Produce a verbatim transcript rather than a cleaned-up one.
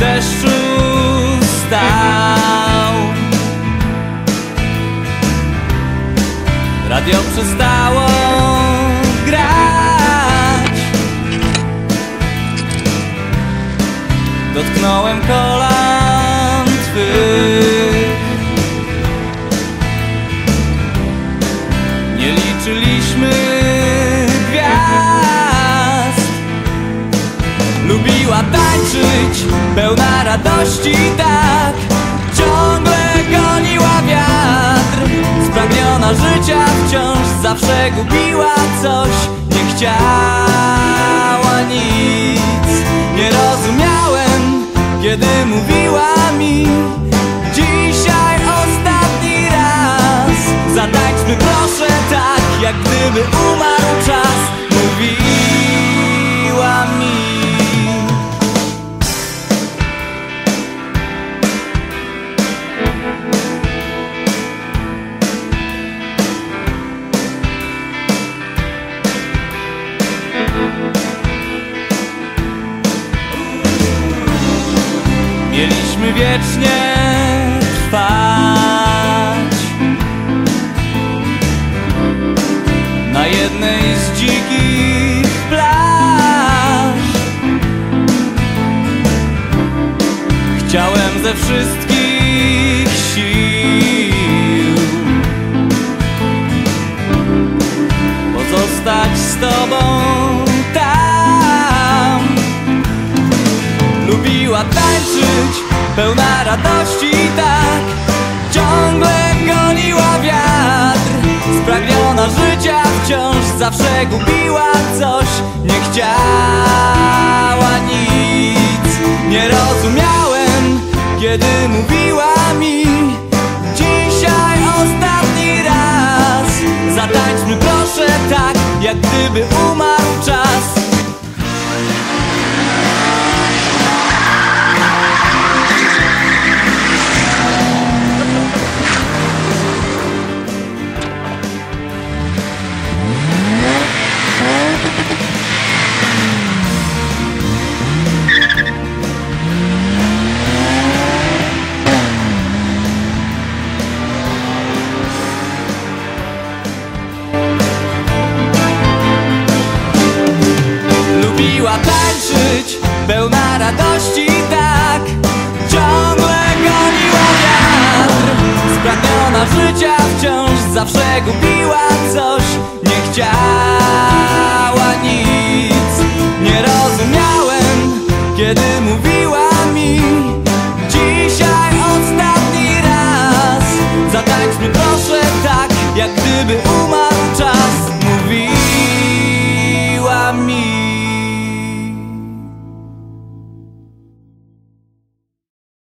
deszczu stał. Radio przestało grać. Dotknąłem kolan twych. Nie liczyliśmy gwiazd. Lubiła tańczyć, pełna radości, tak. Ciągle goniła wiatr. Spragniona życia wciąż zawsze gubiła coś. Nie chciała nic. Nie rozumiałem, kiedy mówiła mi: dzisiaj ostatni raz. Zatańczmy proszę tak, jak gdyby umarł czas. Mówiła mi. Mieliśmy wiecznie trwać na jednej z dzikich plaż. Chciałem ze wszystkich sił pozostać z tobą tam. Lubiła tańczyć, pełna radości, tak. Ciągle goniła wiatr. Spragniona życia wciąż zawsze gubiła coś. Nie chciała nic. Nie rozumiałem, kiedy mówiła mi: dzisiaj ostatni raz. Zatańczmy proszę tak, jak gdyby umarł czas. Lubiła tańczyć, pełna radości, tak. Ciągle goniła wiatr. Spragniona życia